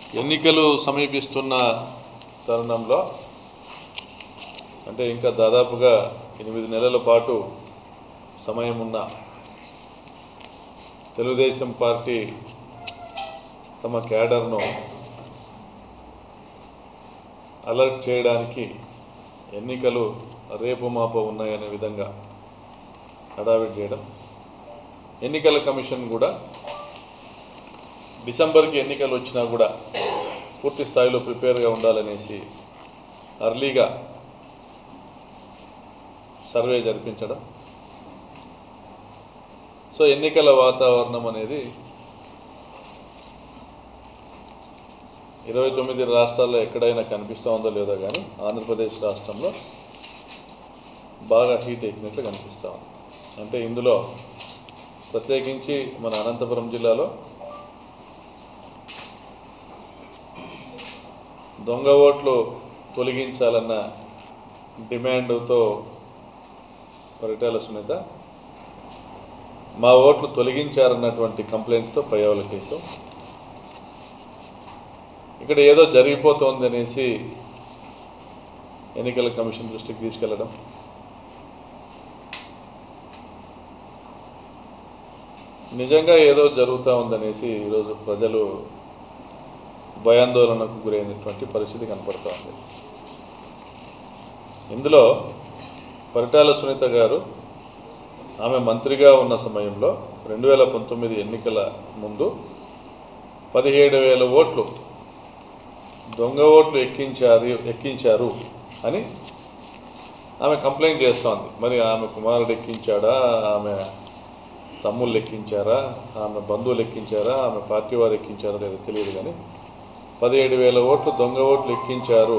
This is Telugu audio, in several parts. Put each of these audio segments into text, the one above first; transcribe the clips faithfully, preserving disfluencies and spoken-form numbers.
ఎన్నికలు సమీపిస్తున్న తరుణంలో అంటే ఇంకా దాదాపుగా ఎనిమిది నెలల పాటు సమయం ఉన్న తెలుగుదేశం పార్టీ తమ క్యాడర్ను అలర్ట్ చేయడానికి ఎన్నికలు రేపు మాపో ఉన్నాయనే విధంగా హడావిడి చేయడం, ఎన్నికల కమిషన్ కూడా డిసెంబర్కి ఎన్నికలు వచ్చినా కూడా పూర్తి స్థాయిలో ప్రిపేర్గా ఉండాలనేసి అర్లీగా సర్వే జరిపించడం. సో ఎన్నికల వాతావరణం అనేది ఇరవై తొమ్మిది రాష్ట్రాల్లో ఎక్కడైనా కనిపిస్తూ ఉందో లేదో కానీ ఆంధ్రప్రదేశ్ రాష్ట్రంలో బాగా హీట్ ఎక్కినట్లు కనిపిస్తూ ఉంది. అంటే ఇందులో ప్రత్యేకించి మన అనంతపురం జిల్లాలో దొంగ ఓట్లు తొలగించాలన్న డిమాండ్తో పరిటాల సునీత మా ఓట్లు తొలగించారన్నటువంటి కంప్లైంట్తో పయ్యావుల కేసు, ఇక్కడ ఏదో జరిగిపోతోంది అనేసి ఎన్నికల కమిషన్ దృష్టికి తీసుకెళ్లడం, నిజంగా ఏదో జరుగుతూ ఉందనేసి ఈరోజు ప్రజలు భయాందోళనకు గురైనటువంటి పరిస్థితి కనపడుతూ ఉంది. ఇందులో పరిటాల సునీత గారు ఆమె మంత్రిగా ఉన్న సమయంలో రెండు వేల పంతొమ్మిది ఎన్నికల ముందు పదిహేడు వేల ఓట్లు దొంగ ఓట్లు ఎక్కించారు ఎక్కించారు అని ఆమె కంప్లైంట్ చేస్తోంది. మరి ఆమె కుమారుడు ఎక్కించాడా, ఆమె తమ్ముళ్ళు ఎక్కించారా, ఆమె బంధువులు ఎక్కించారా, ఆమె పార్టీ వారు ఎక్కించారా లేదో తెలియదు కానీ పదిహేడు వేల ఓట్లు దొంగ ఓట్లు ఎక్కించారు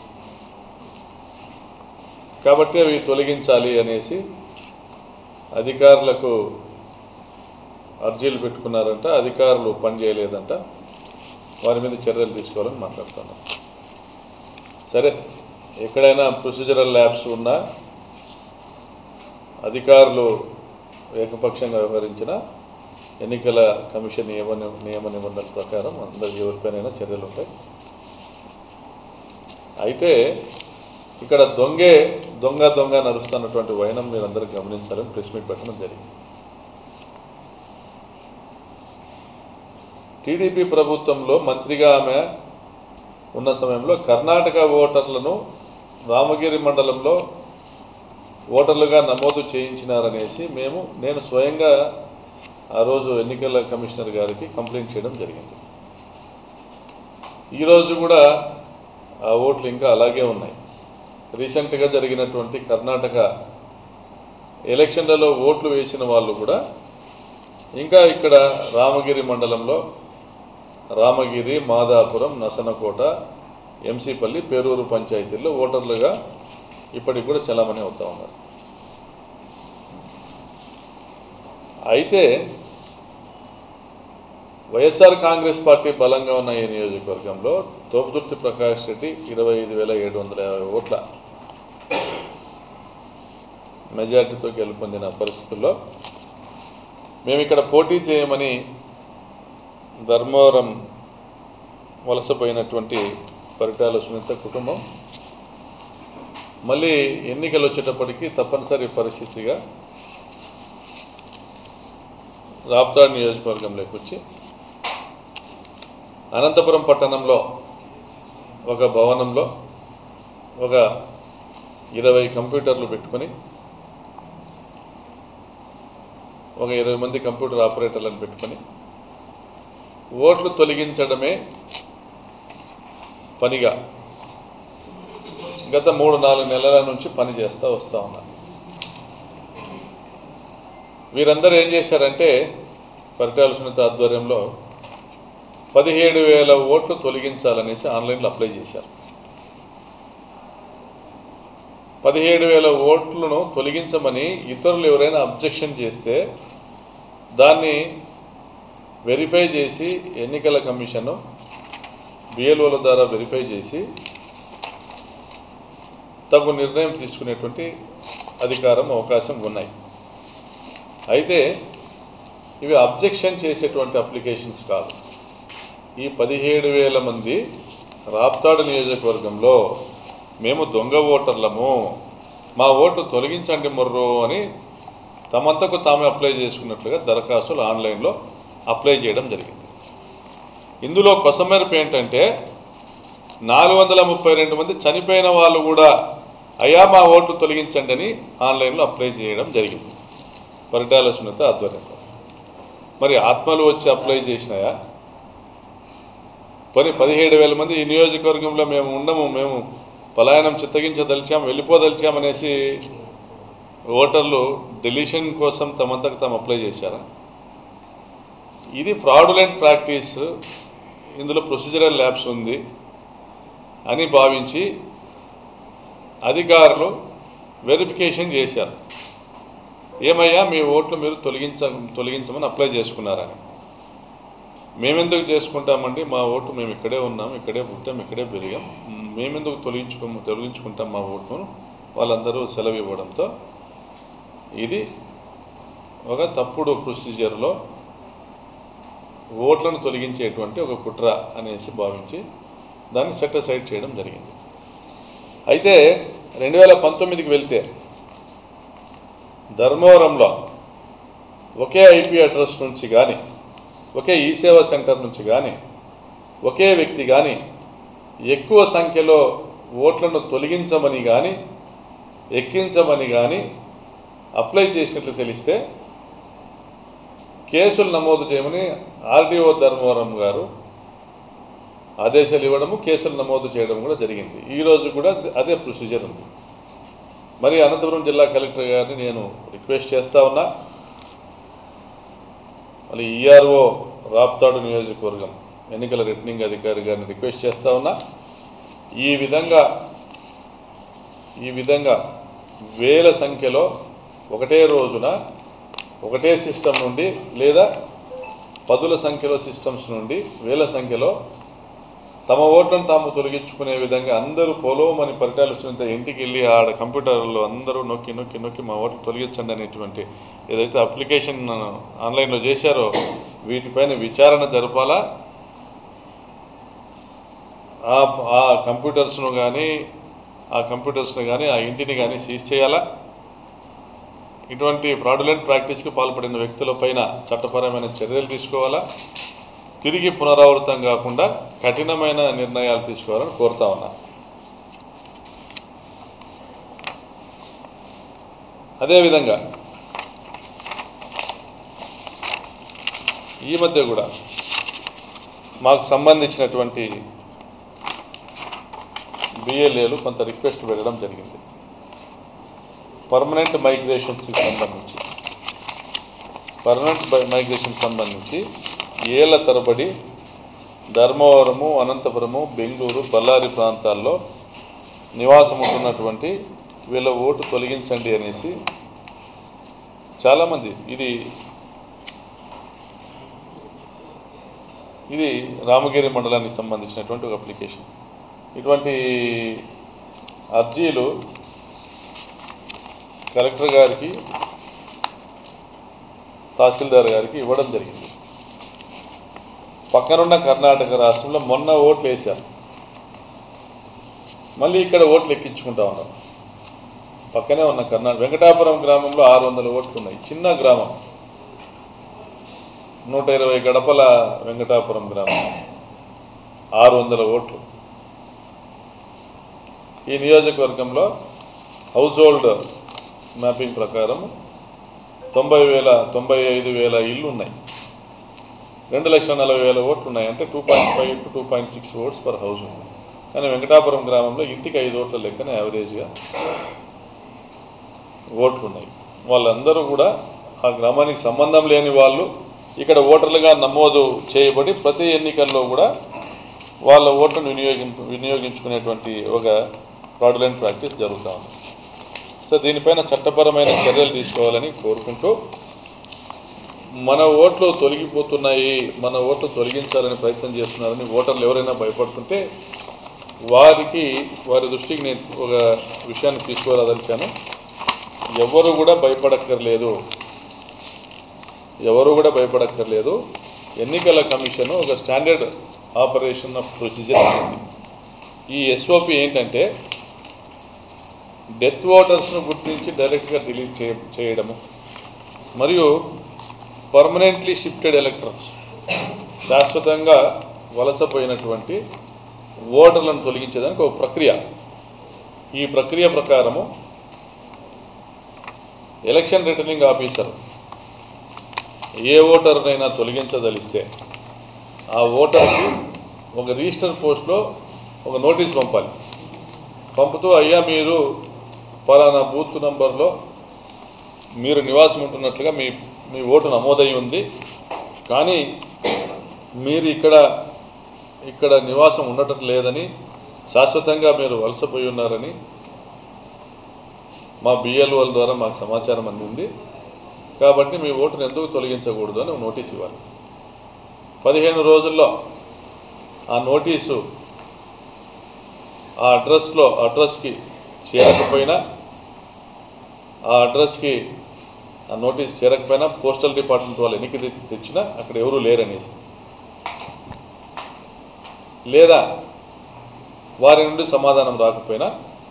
కాబట్టి అవి తొలగించాలి అనేసి అధికారులకు అర్జీలు పెట్టుకున్నారంట. అధికారులు పనిచేయలేదంట, వారి మీద చర్యలు తీసుకోవాలని మాట్లాడుతున్నారు. సరే, ఎక్కడైనా ప్రొసీజరల్ ల్యాబ్స్ ఉన్నా అధికారులు ఏకపక్షంగా వ్యవహరించిన ఎన్నికల కమిషన్ నియమ నియమ నిబంధనల ప్రకారం అందరి ఎవరిపైనైనా చర్యలు ఉంటాయి. అయితే ఇక్కడ దొంగే దొంగ దొంగ నడుస్తున్నటువంటి వైనం మీరందరూ గమనించాలని ప్రెస్ మీట్ పెట్టడం జరిగింది. టీడీపీ ప్రభుత్వంలో మంత్రిగా ఆమె ఉన్న సమయంలో కర్ణాటక ఓటర్లను రామగిరి మండలంలో ఓటర్లుగా నమోదు చేయించినారనేసి మేము నేను స్వయంగా ఆ రోజు ఎన్నికల కమిషనర్ గారికి కంప్లైంట్ చేయడం జరిగింది. ఈరోజు కూడా ఆ ఓట్లు ఇంకా అలాగే ఉన్నాయి. రీసెంట్గా జరిగినటువంటి కర్ణాటక ఎలక్షన్లలో ఓట్లు వేసిన వాళ్ళు కూడా ఇంకా ఇక్కడ రామగిరి మండలంలో రామగిరి, మాదాపురం, నసనకోట, ఎంసీపల్లి, పేరూరు పంచాయతీల్లో ఓటర్లుగా ఇప్పటికి కూడా చలామణి అవుతా ఉన్నారు. అయితే వైఎస్ఆర్ కాంగ్రెస్ పార్టీ బలంగా ఉన్న ఈ నియోజకవర్గంలో తోపుదుర్తి ప్రకాష్ రెడ్డి ఇరవై ఐదు వేల ఏడు వందల యాభై ఓట్ల మెజార్టీతో గెలుపొందిన పరిస్థితుల్లో మేము ఇక్కడ పోటీ చేయమని ధర్మవరం వలసపోయినటువంటి పరిటాల సునీత కుటుంబం మళ్ళీ ఎన్నికలు వచ్చేటప్పటికీ తప్పనిసరి పరిస్థితిగా రాప్తాడ్ నియోజకవర్గంలోకి వచ్చి అనంతపురం పట్టణంలో ఒక భవనంలో ఒక ఇరవై కంప్యూటర్లు పెట్టుకొని ఒక ఇరవై మంది కంప్యూటర్ ఆపరేటర్లను పెట్టుకొని ఓట్లు తొలగించడమే పనిగా గత మూడు నాలుగు నెలల నుంచి పని చేస్తూ వస్తూ ఉన్నారు. వీరందరూ ఏం చేశారంటే పరిటాల సునీత ఆధ్వర్యంలో పదిహేడు వేల ఓట్లు తొలగించాలనేసి ఆన్లైన్లో అప్లై చేశారు. పదిహేడు వేల ఓట్లను తొలగించమని ఇతరులు ఎవరైనా అబ్జెక్షన్ చేస్తే దాన్ని వెరిఫై చేసి ఎన్నికల కమిషన్ బిఎల్ఓల ద్వారా వెరిఫై చేసి తగు నిర్ణయం తీసుకునేటువంటి అధికారం, అవకాశం ఉన్నాయి. అయితే ఇవి అబ్జెక్షన్ చేసేటువంటి అప్లికేషన్స్ కాదు. ఈ పదిహేడు వేల మంది రాప్తాడు నియోజకవర్గంలో మేము దొంగ ఓటర్లము, మా ఓటు తొలగించండి మొర్రో అని తమంతకు తామే అప్లై చేసుకున్నట్లుగా దరఖాస్తులు ఆన్లైన్లో అప్లై చేయడం జరిగింది. ఇందులో కొసమెరుపు ఏంటంటే నాలుగు వందల ముప్పై రెండు మంది చనిపోయిన వాళ్ళు కూడా అయ్యా మా ఓట్లు తొలగించండి అని ఆన్లైన్లో అప్లై చేయడం జరిగింది పరిటాల సునీత ఆధ్వర్యంలో. మరి ఆత్మలు వచ్చి అప్లై చేసినాయా? పని పదిహేడు వేల మంది ఈ నియోజకవర్గంలో మేము ఉండము, మేము పలాయనం చిత్తగించదలిచాం, వెళ్ళిపోదలిచామనేసి ఓటర్లు డిలీషన్ కోసం తమంతకు తాము అప్లై చేశారా? ఇది ఫ్రాడులెంట్ ప్రాక్టీస్, ఇందులో ప్రొసీజరల్ ల్యాబ్స్ ఉంది అని భావించి అధికారులు వెరిఫికేషన్ చేశారు. ఏమయ్యా మీ ఓట్లు మీరు తొలగించ తొలగించమని అప్లై చేసుకున్నారని. మేమెందుకు చేసుకుంటామండి, మా ఓటు మేము ఇక్కడే ఉన్నాం, ఇక్కడే పుట్టాం, ఇక్కడే పెరిగాం, మేమెందుకు తొలగించుకో తొలగించుకుంటాం మా ఓటును వాళ్ళందరూ సెలవు ఇవ్వడంతో ఇది ఒక తప్పుడు ప్రొసీజర్లో ఓట్లను తొలగించేటువంటి ఒక కుట్ర అనేసి భావించి దాన్ని సెట్ అసైడ్ చేయడం జరిగింది. అయితే రెండు వేల పంతొమ్మిదికి వెళ్తే ధర్మవరంలో ఒకే ఐపీ అడ్రస్ నుంచి కానీ, ఒకే ఈ సేవా సెంటర్ నుంచి కానీ, ఒకే వ్యక్తి కానీ ఎక్కువ సంఖ్యలో ఓట్లను తొలగించమని కానీ ఎక్కించమని కానీ అప్లై చేసినట్లు తెలిస్తే కేసులు నమోదు చేయమని ఆర్డీఓ ధర్మవరం గారు ఆదేశాలు ఇవ్వడము, కేసులు నమోదు చేయడం కూడా జరిగింది. ఈరోజు కూడా అదే ప్రొసీజర్ ఉంది. మరి అనంతపురం జిల్లా కలెక్టర్ గారిని నేను రిక్వెస్ట్ చేస్తా ఉన్నా, మళ్ళీ ఈఆర్ఓ రాప్తాడు నియోజకవర్గం ఎన్నికల రిటర్నింగ్ అధికారి గారిని రిక్వెస్ట్ చేస్తా ఉన్నా, ఈ విధంగా ఈ విధంగా వేల సంఖ్యలో ఒకటే రోజున ఒకటే సిస్టమ్ నుండి లేదా పదుల సంఖ్యలో సిస్టమ్స్ నుండి వేల సంఖ్యలో తమ ఓట్లను తాము తొలగించుకునే విధంగా అందరూ పొలోమని పరిటాల సునీత ఇంటికి వెళ్ళి ఆడ కంప్యూటర్లో అందరూ నొక్కి నొక్కి నొక్కి మా ఓట్లు తొలగించండి అనేటువంటి ఏదైతే అప్లికేషన్ ఆన్లైన్లో చేశారో వీటిపైన విచారణ జరపాలా, ఆ కంప్యూటర్స్ను కానీ ఆ కంప్యూటర్స్ను కానీ ఆ ఇంటిని కానీ సీజ్ చేయాలా, ఇటువంటి ఫ్రాడులెంట్ ప్రాక్టీస్కి పాల్పడిన వ్యక్తులపైన చట్టపరమైన చర్యలు తీసుకోవాలా, తిరిగి పునరావృతం కాకుండా కఠినమైన నిర్ణయాలు తీసుకోవాలని కోరుతా ఉన్నా. అదేవిధంగా ఈ మధ్య కూడా మాకు సంబంధించినటువంటి బిఎల్ఏలు కొంత రిక్వెస్ట్ పెట్టడం జరిగింది. పర్మనెంట్ మైగ్రేషన్స్కి సంబంధించి పర్మనెంట్ మైగ్రేషన్ సంబంధించి ఏళ్ల తరబడి ధర్మవరము, అనంతపురము, బెంగళూరు, బళ్ళారి ప్రాంతాల్లో నివాసం ఉంటున్నటువంటి వీళ్ళ ఓటు తొలగించండి అనేసి చాలామంది ఇది ఇది రామగిరి మండలానికి సంబంధించినటువంటి ఒక అప్లికేషన్. ఇటువంటి అర్జీలు కలెక్టర్ గారికి, తహసీల్దార్ గారికి ఇవ్వడం జరిగింది. పక్కనున్న కర్ణాటక రాష్ట్రంలో మొన్న ఓట్లు వేశారు, మళ్ళీ ఇక్కడ ఓట్లు ఎక్కించుకుంటా ఉన్నారు. పక్కనే ఉన్న కర్ణాటక వెంకటాపురం గ్రామంలో ఆరు వందల ఓట్లు ఉన్నాయి. చిన్న గ్రామం, నూట ఇరవై గడపల వెంకటాపురం గ్రామం, ఆరు వందల ఓట్లు. ఈ నియోజకవర్గంలో హౌస్ హోల్డ్ మ్యాపింగ్ ప్రకారం తొంభై వేల తొంభై ఐదు వేల ఇళ్ళు ఉన్నాయి. రెండు లక్షల నలభై వేల ఓట్లు ఉన్నాయి. అంటే two point five to two point six votes per house ఉంది. కానీ వెంకటాపురం గ్రామంలో ఇంటికి ఐదు ఓట్ల లెక్కన యావరేజ్గా ఓట్లు ఉన్నాయి. వాళ్ళందరూ కూడా ఆ గ్రామానికి సంబంధం లేని వాళ్ళు ఇక్కడ ఓటర్లుగా నమోదు చేయబడి ప్రతి ఎన్నికల్లో కూడా వాళ్ళ ఓట్లను వినియోగింపు వినియోగించుకునేటువంటి ఒక ఫ్రాడులెంట్ ప్రాక్టీస్ జరుగుతూ ఉంది. సో దీనిపైన చట్టపరమైన చర్యలు తీసుకోవాలని కోరుకుంటూ, మన ఓట్లు తొలగిపోతున్నాయి, మన ఓట్లు తొలగించాలని ప్రయత్నం చేస్తున్నారని ఓటర్లు ఎవరైనా భయపడుతుంటే వారికి వారి దృష్టికి నేను ఒక విషయాన్ని తీసుకురాదలిచాను. ఎవరు కూడా భయపడక్కర్లేదు, ఎవరు కూడా భయపడక్కర్లేదు. ఎన్నికల కమిషన్ ఒక స్టాండర్డ్ ఆపరేషన్ ఆఫ్ ప్రొసీజర్ ఉంది. ఈ ఎస్ఓపి ఏంటంటే డెత్ ఓటర్స్ను గుర్తించి డైరెక్ట్గా డిలీట్ చేయ చేయడము మరియు పర్మనెంట్లీ షిఫ్టెడ్ ఎలక్టర్స్ శాశ్వతంగా వలసపోయినటువంటి ఓటర్లను తొలగించేదానికి ఒక ప్రక్రియ. ఈ ప్రక్రియ ప్రకారము ఎలక్షన్ రిటర్నింగ్ ఆఫీసర్ ఏ ఓటర్నైనా తొలగించదలిస్తే ఆ ఓటర్కి ఒక రిజిస్టర్ పోస్ట్లో ఒక నోటీస్ పంపాలి. పంపుతూ అయ్యా మీరు పలానా బూత్ నంబర్లో మీరు నివాసం ఉంటున్నట్లుగా మీ మీ ఓటు నమోదై ఉంది, కానీ మీరు ఇక్కడ ఇక్కడ నివాసం ఉండటం లేదని, శాశ్వతంగా మీరు వలసపోయి ఉన్నారని మా బిఎల్ఓల ద్వారా మాకు సమాచారం అందింది, కాబట్టి మీ ఓటును ఎందుకు తొలగించకూడదు అని నోటీస్ ఇవ్వాలి. పదిహేను రోజుల్లో ఆ నోటీసు ఆ అడ్రస్లో అడ్రస్కి చేరకపోయినా, ఆ అడ్రస్కి ఆ నోటీస్ చేరకపోయినా పోస్టల్ డిపార్ట్మెంట్ వాళ్ళు ఎన్నిక తెచ్చినా అక్కడ ఎవరూ లేరనేసి, లేదా వారి నుండి సమాధానం రాకపోయినా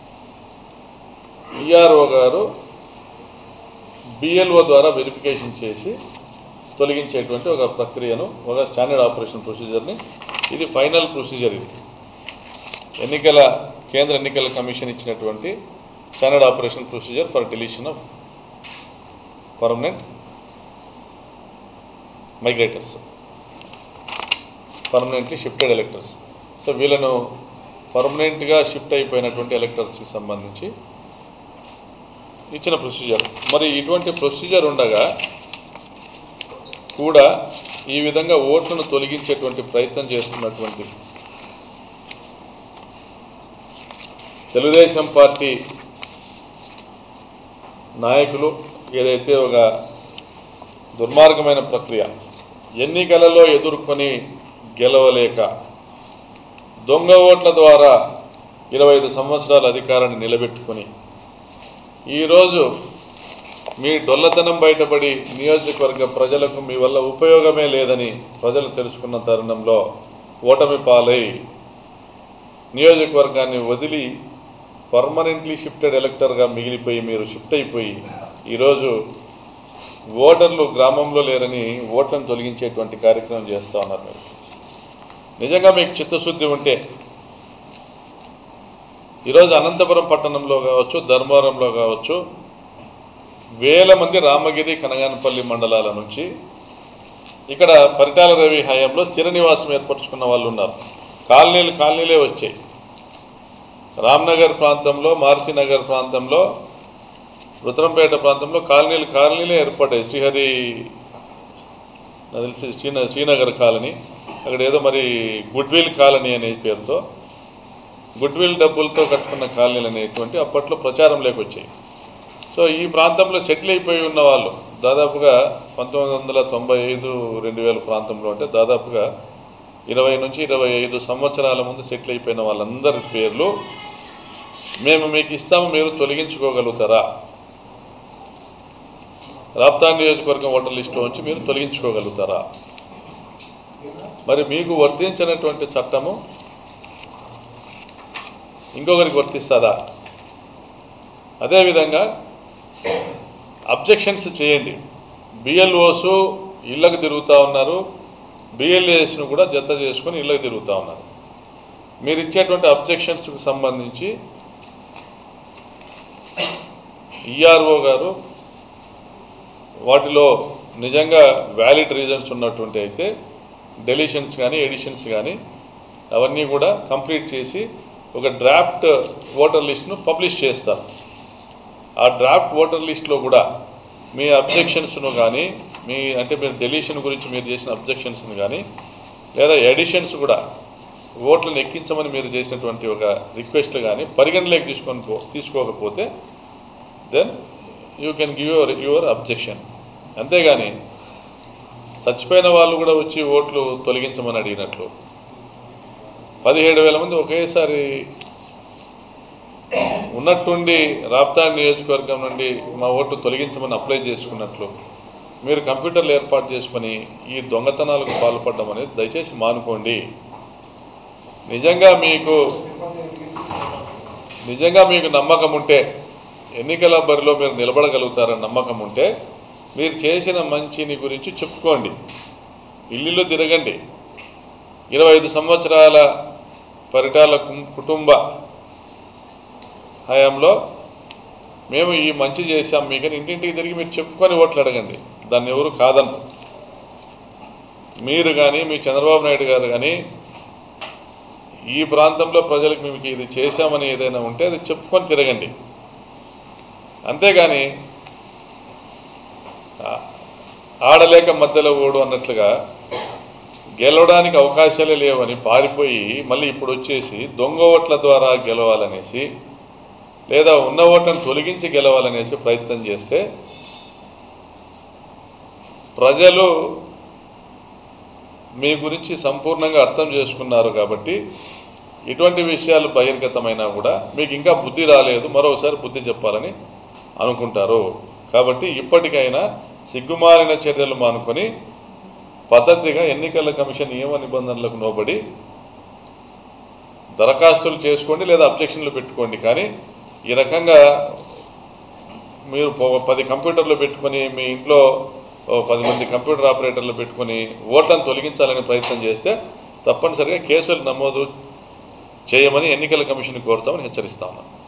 ఈఆర్ఓ గారు బిఎల్ఓ ద్వారా వెరిఫికేషన్ చేసి తొలగించేటువంటి ఒక ప్రక్రియను, ఒక స్టాండర్డ్ ఆపరేషన్ ప్రొసీజర్ని, ఇది ఫైనల్ ప్రొసీజర్. ఇది ఎన్నికల కేంద్ర ఎన్నికల కమిషన్ ఇచ్చినటువంటి standard operation procedure for deletion of permanent migrators, permanently shifted electors. So వీళ్ళను పర్మనెంట్గా షిఫ్ట్ అయిపోయినటువంటి ఎలక్టర్స్కి సంబంధించి ఇచ్చిన ప్రొసీజర్. మరి ఇటువంటి ప్రొసీజర్ ఉండగా కూడా ఈ విధంగా ఓట్లను తొలగించేటువంటి ప్రయత్నం చేస్తున్నటువంటి తెలుగుదేశం పార్టీ నాయకులు ఏదైతే ఒక దుర్మార్గమైన ప్రక్రియ, ఎన్నికలలో ఎదుర్కొని గెలవలేక దొంగ ఓట్ల ద్వారా ఇరవై ఐదు సంవత్సరాల అధికారాన్ని నిలబెట్టుకొని ఈరోజు మీ డొల్లతనం బయటపడి నియోజకవర్గ ప్రజలకు మీ వల్ల ఉపయోగమే లేదని ప్రజలు తెలుసుకున్న తరుణంలో ఓటమి పాలై నియోజకవర్గాన్ని వదిలి పర్మనెంట్లీ షిఫ్టెడ్ ఎలక్టర్గా మిగిలిపోయి మీరు షిఫ్ట్ అయిపోయి ఈరోజు ఓటర్లు గ్రామంలో లేరని ఓట్లను తొలగించేటువంటి కార్యక్రమం చేస్తూ ఉన్నారు. మీరు నిజంగా మీకు చిత్తశుద్ధి ఉంటే ఈరోజు అనంతపురం పట్టణంలో కావచ్చు, ధర్మవరంలో కావచ్చు, వేల మంది రామగిరి కనగానపల్లి మండలాల నుంచి ఇక్కడ పరిటాల రవి హయాంలో స్థిర నివాసం ఏర్పరచుకున్న వాళ్ళు ఉన్నారు. కాలనీలు కాలనీలే వచ్చాయి. రామ్నగర్ ప్రాంతంలో, మారుతినగర్ ప్రాంతంలో, రుద్రంపేట ప్రాంతంలో కాలనీలు కాలనీలే ఏర్పడ్డాయి. శ్రీహరి నాకు తెలిసి శ్రీన శ్రీనగర్ కాలనీ, అక్కడ ఏదో మరి గుడ్విల్ కాలనీ అనే పేరుతో గుడ్విల్ డబ్బులతో కట్టుకున్న కాలనీలు అనేటువంటి అప్పట్లో ప్రచారం లేకొచ్చాయి. సో ఈ ప్రాంతంలో సెటిల్ అయిపోయి ఉన్న వాళ్ళు దాదాపుగా పంతొమ్మిది వందల తొంభై ఐదు రెండు వేల ప్రాంతంలో అంటే దాదాపుగా ఇరవై నుంచి ఇరవై ఐదు సంవత్సరాల ముందు సెటిల్ అయిపోయిన వాళ్ళందరి పేర్లు మేము మీకు ఇస్తాము, మీరు తొలగించుకోగలుగుతారా? రాప్తాడు నియోజకవర్గం ఓటర్ లిస్టులో నుంచి మీరు తొలగించుకోగలుగుతారా? మరి మీకు వర్తించినటువంటి చట్టము ఇంకొకరికి వర్తిస్తుందా? అదేవిధంగా అబ్జెక్షన్స్ చేయండి. బిఎల్ఓస్ ఇళ్లకు తిరుగుతూ ఉన్నారు, బిఎల్ఏస్ను కూడా జత చేసుకొని ఇళ్లకు తిరుగుతూ ఉన్నారు. మీరు ఇచ్చేటువంటి అబ్జెక్షన్స్కు సంబంధించి ఈఆర్ఓ గారు వాటిలో నిజంగా వ్యాలిడ్ రీజన్స్ ఉన్నటువంటి అయితే డెలిషన్స్ కానీ ఎడిషన్స్ కానీ అవన్నీ కూడా కంప్లీట్ చేసి ఒక డ్రాఫ్ట్ ఓటర్ లిస్ట్ను పబ్లిష్ చేస్తారు. ఆ డ్రాఫ్ట్ ఓటర్ లిస్ట్లో కూడా మీ అబ్జెక్షన్స్ను కానీ, మీ అంటే మీరు డెలిషన్ గురించి మీరు చేసిన అబ్జెక్షన్స్ను కానీ లేదా ఎడిషన్స్ కూడా ఓట్లను ఎక్కించమని మీరు చేసినటువంటి ఒక రిక్వెస్ట్లు కానీ పరిగణలోకి తీసుకొని పో తీసుకోకపోతే then you can give your your objection. అంతేగాని చచ్చిపోయిన వాళ్ళు కూడా వచ్చి ఓట్లు తొలగించమని అడిగినట్లు పదిహేడు వేల మంది ఒకేసారి ఉన్నట్టుండి రాప్తాడు నియోజకవర్గం నుండి మా ఓట్లు తొలగించమని అప్లై చేసుకున్నట్లు మీరు కంప్యూటర్లు ఏర్పాటు చేసుకుని ఈ దొంగతనాలకు పాల్పడడం అనేది దయచేసి మానుకోండి. నిజంగా మీకు నిజంగా మీకు నమ్మకం ఉంటే ఎన్నికల బరిలో మీరు నిలబడగలుగుతారని నమ్మకం ఉంటే మీరు చేసిన మంచిని గురించి చెప్పుకోండి, ఇల్లు తిరగండి. ఇరవై ఐదు సంవత్సరాల పరిటాల కుటుంబ హయాంలో మేము ఈ మంచి చేశాం మీకని ఇంటింటికి తిరిగి మీరు చెప్పుకొని ఓట్లు అడగండి. దాన్ని ఎవరు కాదన్నారు. మీరు కానీ మీ చంద్రబాబు నాయుడు గారు కానీ ఈ ప్రాంతంలో ప్రజలకు మేము ఇది చేశామని ఏదైనా ఉంటే అది చెప్పుకొని తిరగండి. అంతేగాని ఆడలేక మధ్యలో ఓడు అన్నట్లుగా గెలవడానికి అవకాశాలే లేవని పారిపోయి మళ్ళీ ఇప్పుడు వచ్చేసి దొంగ ఓట్ల ద్వారా గెలవాలనేసి లేదా ఉన్న ఓట్లను తొలగించి గెలవాలనేసి ప్రయత్నం చేస్తే ప్రజలు మీ గురించి సంపూర్ణంగా అర్థం చేసుకున్నారు. కాబట్టి ఇటువంటి విషయాలు బహిర్గతమైనా కూడా మీకు ఇంకా బుద్ధి రాలేదు, మరోసారి బుద్ధి చెప్పాలని అనుకుంటారు. కాబట్టి ఇప్పటికైనా సిగ్గుమాలిన చర్యలు మానుకొని పద్ధతిగా ఎన్నికల కమిషన్ నియమ నిబంధనలకు లోబడి దరఖాస్తులు చేసుకోండి లేదా అబ్జెక్షన్లు పెట్టుకోండి. కానీ ఈ రకంగా మీరు పది కంప్యూటర్లు పెట్టుకొని మీ ఇంట్లో పది మంది కంప్యూటర్ ఆపరేటర్లు పెట్టుకొని ఓట్లను తొలగించాలని ప్రయత్నం చేస్తే తప్పనిసరిగా కేసులు నమోదు చేయమని ఎన్నికల కమిషన్ కోరుతామని హెచ్చరిస్తా ఉన్నాను.